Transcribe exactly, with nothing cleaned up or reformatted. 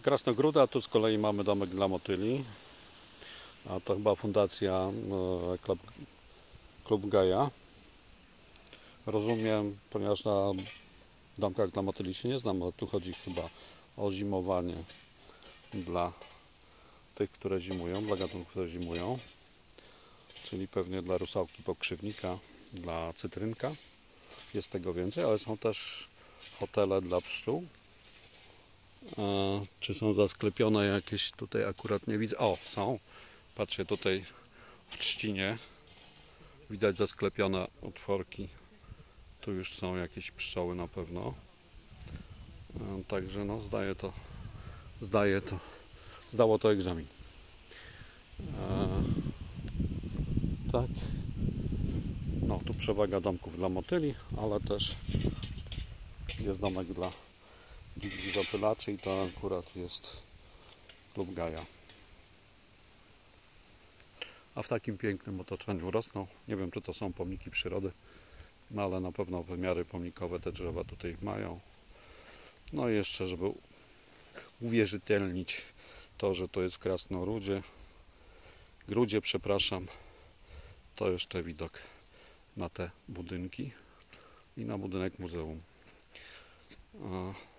Krasnogróda, tu z kolei mamy domek dla motyli. A to chyba fundacja Klub, Klub Gaja. Rozumiem, ponieważ na domkach dla motyli się nie znam, ale tu chodzi chyba o zimowanie dla tych, które zimują, dla gatunków, które zimują. Czyli pewnie dla rusałki pokrzywnika, dla cytrynka. Jest tego więcej, ale są też hotele dla pszczół. E, czy są zasklepione jakieś tutaj, akurat nie widzę. O, są. Patrzcie, tutaj w trzcinie widać zasklepione otworki. Tu już są jakieś pszczoły na pewno. E, także no, zdaje to, zdaje to, zdało to egzamin. E, tak. No, tu przewaga domków dla motyli, ale też jest domek dla dzikich zapylaczy i to akurat jest Klub Gaja. A w takim pięknym otoczeniu rosną. Nie wiem, czy to są pomniki przyrody, no ale na pewno wymiary pomnikowe te drzewa tutaj mają. No i jeszcze, żeby uwierzytelnić to, że to jest w Krasnogródzie, Grudzie, przepraszam, to jeszcze widok na te budynki i na budynek muzeum.